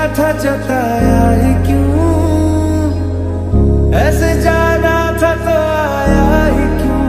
था जताया ही क्यों, ऐसे जाना था तो आया ही क्यों।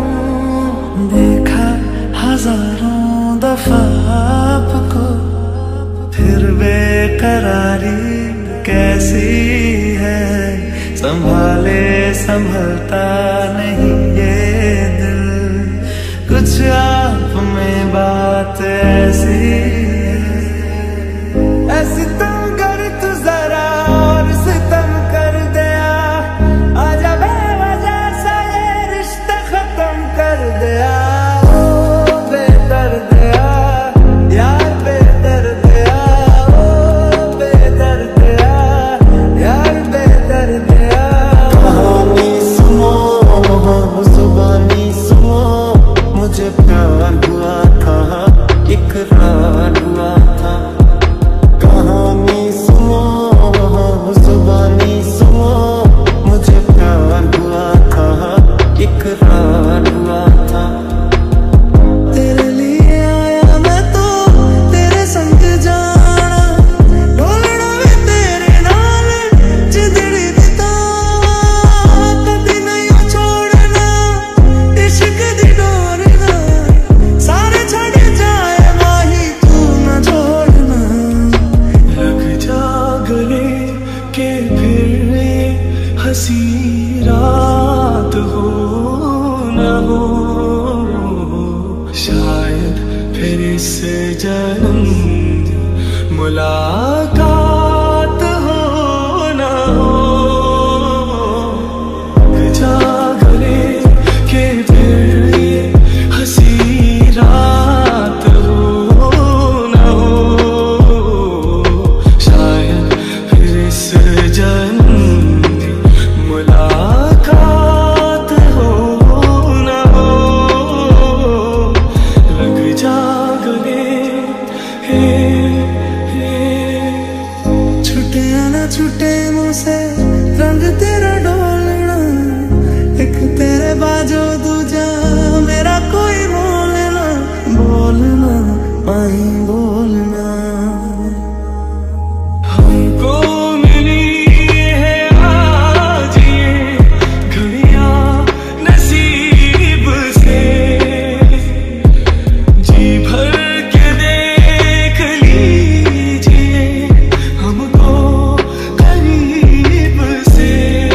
देखा हजारों दफा आपको, फिर बेकरारी कैसी है। संभाले संभलता नहीं ये दिल, कुछ आप में बात ऐसी है। ऐसी तुम कर तू जरा और सितम कर दिया, आजा बेवजह सा ये रिश्ता खत्म कर दिया। ओ बेदर्दिया यार बेदर्दिया, ओ बेदर्दिया यार बेदर्दिया। कहानी सुनो जुबानी सुनो, मुझे प्यार हुआ था इकरार हुआ था। कहानी सुनो जुबानी सुनो, मुझे प्यार हुआ था इकरार हुआ था। तेरे लिए आया मैं तो तेरे संग जाना, ढोलना भी तेरे नाल जिंदड़ी बितावा। कभी नहीं छोड़ना इश्क दी डोर ना, सारे छड़ जाए माही तू ना छोड़ना। लग जा गले के फिर हंसी रात हो न हो, शायद फिर इस जन्म मुलाकात हो न हो। जागरे के फिर हंसी रात हो न हो, शायद फिर इस जन्म मुलाकात हो न हो। लग जा गले छुटे ना छुटे मुझसे रंग तेरा डोलना, एक तेरे बाजो दूजा मेरा कोई बोलना। बोलना माही बोलना, हमको मिली है आज ये घड़ियां नसीब से। जी भर के देख लीजिए हमको करीब से।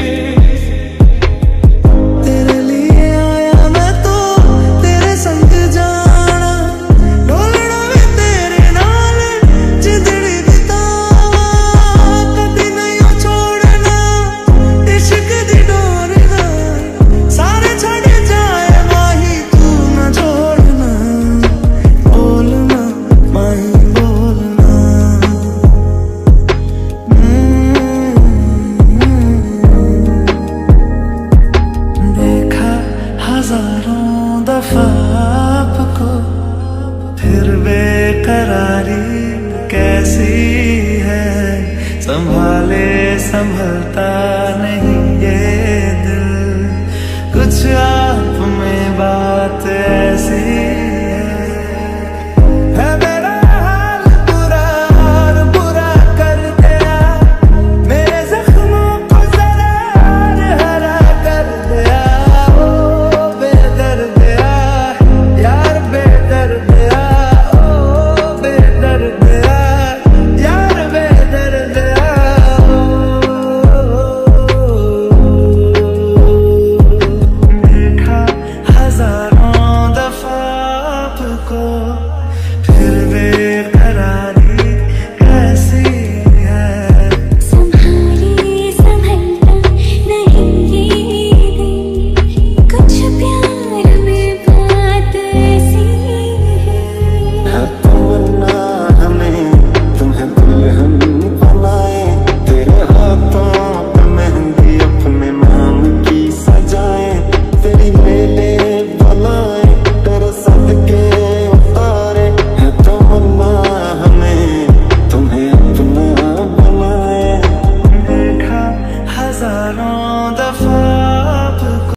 तेरे लिए आया मैं तो तेरे संग जाना, ढोलना भी तेरे नाल जिंदड़ी बितावा। कभी नहीं छोड़ना इश्क दी डोर ना, सारे छड़ जाए माही तू ना छोड़ना। बोलना माही बोलना। देखा हजारों दफा आपको, फिर बेकरारी कैसी है। संभाले संभलता नहीं ये दिल, कुछ आप में बात ऐसी है मेरा हाल बुरा और बुरा कर दिया। मेरे जख्मों को जरा और हरा कर दिया। ओ बेदर्दिया यार बेदर्दिया, ओ बेदर्दिया यार बेदर्दिया। देखा हजारों दफा आपको, फिर बेकरारी कैसी है। संभाले संभलता नहीं ये दिल, कुछ प्यार में बात ऐसी है। तमन्ना हमें तुम्हें दुल्हन बनाए, तेरे हाथों पे मेहंदी अपने नाम की सजाए। तेरी मेले बुलाए तेरे सदके उतारे, है तमन्ना हमें तुम्हें अपना बनाए। देखा हजारों